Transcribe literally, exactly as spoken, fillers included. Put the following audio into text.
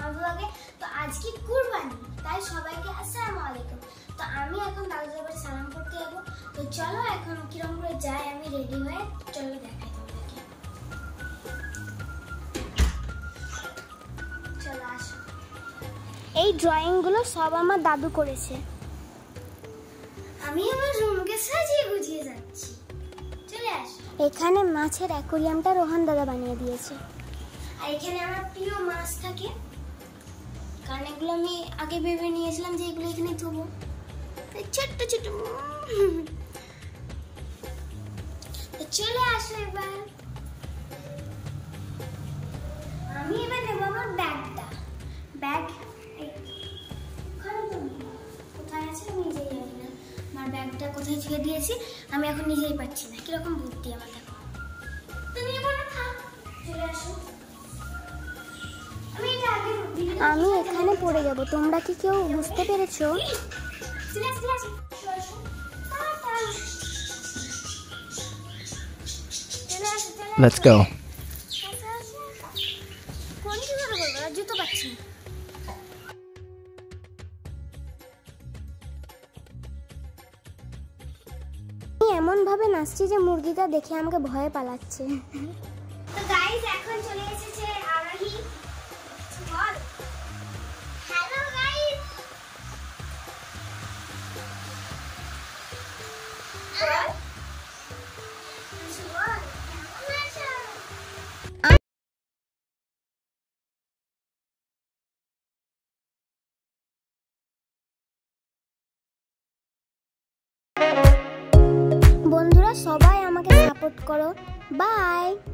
আমার ব্লগে। তো আজকে কুরবানি, তাই সবাইকে আসসালামু আলাইকুম। তো আমি এখন দাদুদের বাড়ি সালাম করতে যাবো। তো চলো এখন কিরকম করে যাই, আমি রেডি হয়ে চলো দেখাই তোমাদেরকে। চলো আসো। এই ড্রয়িংগুলো সব আমার দাদু করেছে। আমি আমার রুমকে সাজিয়ে গুছিয়ে যাচ্ছি। চলে আসো। এখানে মাছের অ্যাকোরিয়ামটা রোহান দাদা বানিয়ে দিয়েছে। আর এখানে আমার প্রিয় মাছ থাকে, কারণ এগুলো আমি আগে ভেবে নিয়েছিলাম যে এগুলো এখানে থবো। ছোট্ট ছোট্ট চলে আসো এবার। আমি এবার নেব আমার ব্যাগটা। ব্যাগ কোথায় আছে আমি নিজেই জানি না। আমার ব্যাগটা কোথায় ছেড়ে দিয়েছি আমি এখন নিজেই পাচ্ছি না। কিরকম বুদ্ধি আমার দেখো। তুমি এবার থাক, চলে আসো। আমি এখানে পড়ে যাব, তোমরা কি কেউ বুঝতে পেরেছো? Let's go. জুতো পাচ্ছি। এমন ভাবে নাচছি যে মুরগিটা দেখে আমাকে ভয়ে পালাচ্ছে। তো গাইস এখন চলে এসেছে আরোহী। বল হ্যালো গাইস। বন্ধুরা সবাই আমাকে সাপোর্ট করো। বাই।